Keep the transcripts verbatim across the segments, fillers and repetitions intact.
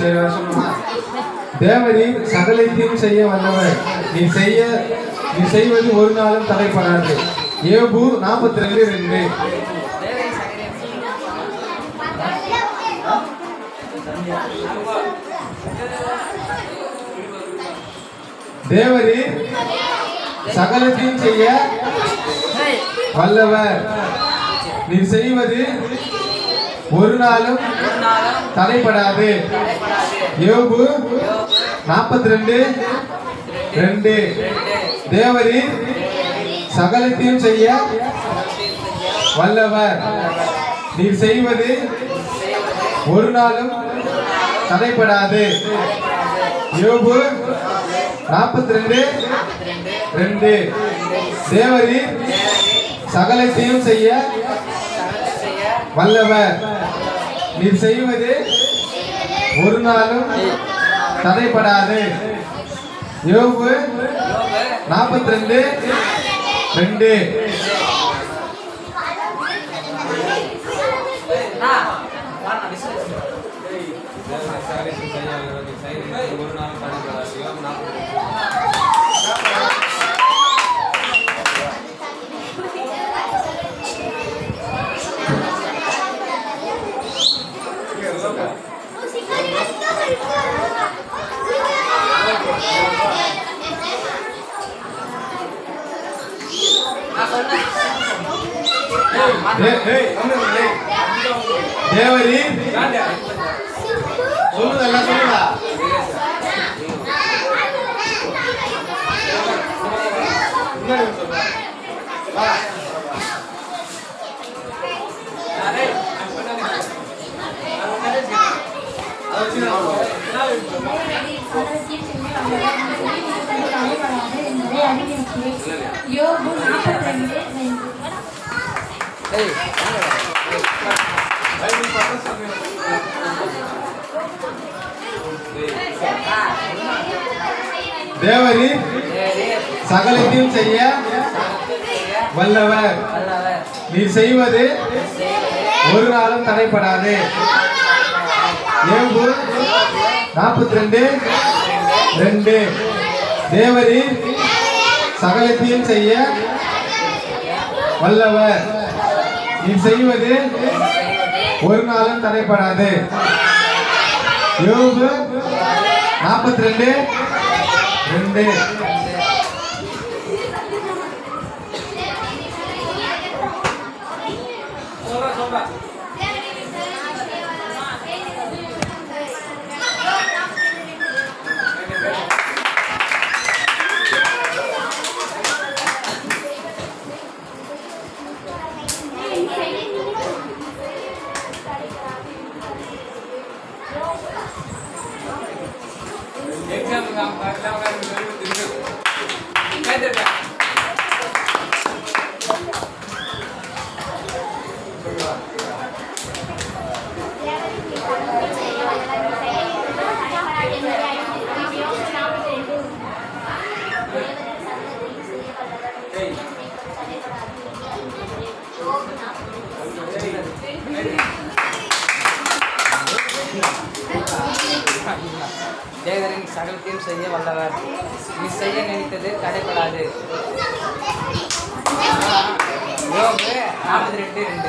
சரி சொல்லுமா? தேவரீர் சகலத்தையும் செய்ய வல்லவர், நீ செய்ய நீ செய்வது ஒரு நாளும் தடைப்படாது. யோபு நாற்பத்தி ரெண்டு ரெண்டு. தேவரீர் சகலத்தையும் செய்ய வல்லவர், நீ செய்வது ஒரு நாளும் தடைப்படாது. யோபு நாற்பத்தி ரெண்டு ரெண்டு. தேவரீர் சகலத்தையும் செய்ய வல்லவர், நீ செய்வது ஒரு நாளும் தடைப்படாது. யோபு நாற்பத்தி ரெண்டு ரெண்டு. தேவரீர் சகலத்தையும் செய்ய வல்லவர், நீ செய்வது ஒரு நாளும் தடைப்படாது. யோபு நாற்பத்தி ரெண்டு ரெண்டு. தேவரீர் சொல்லுதல்ல சொல்லுதா? யோபு நாற்பத்தி ரெண்டு ரெண்டு. தேவரீர் சகலத்தையும் செய்ய வல்லவர், நீ செய்வது ஒரு நாளும் தடைப்படாது. யோபு நாற்பத்தி ரெண்டு ரெண்டு. தேவரீர் சகலத்தையும் செய்ய வல்லவர், நீ செய்வது ஒரு நாளும் தடைப்படாது. யோபு நாற்பத்தி ரெண்டு ரெண்டு. தேவரின் சகலத்தையும் செய்ய வல்லவர், நீ செய்ய நினைத்தது தடைப்படாது. யோபு நாற்பத்தி ரெண்டு ரெண்டு.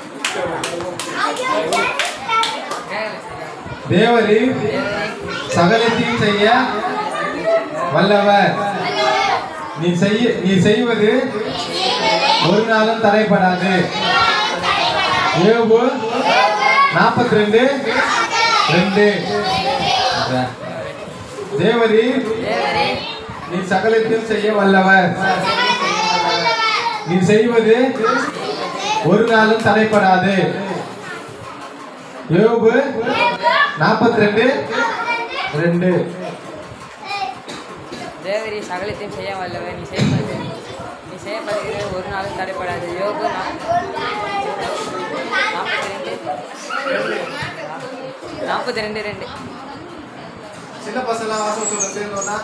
தேவரீர் சகலத்தையும் செய்ய வல்லவர், நீ செய்ய நீ செய்வது ஒரு நாளும் தடைப்படாது. யோபு நாற்பத்தி ரெண்டு ரெண்டு. தேவரீர் நீ சகலத்தையும் செய்ய வல்லவர், நீ செய்வது ஒரு நாளும் தடைப்படாது. யோபு நாற்பத்தி ரெண்டு ரெண்டு. தேவரி சகலத்தையும் செய்ய வல்லவர், நீ செய்வது நீ செய்யப்படுகிறது ஒரு நாளும் தடைப்படாது. யோபு நாற்பத்தி ரெண்டு நாற்பத்தி ரெண்டு ரெண்டு. சின்ன பசங்க வாசம் சொல்ல சேர்ந்தோம்னா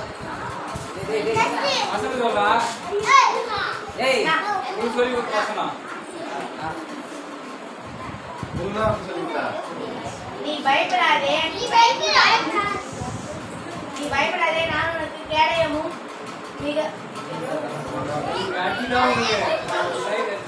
வசனம் சொல்லா? ஏய் நீ சொல்லி கொடுத்த வசனம். சொல்லுடா சொல்லிட்டா. பயப்படாதே நீ பயப்படாதே நீ பயப்படாதே நான் உனக்கு கேடயமும் மிக அடிதான் உனக்கு.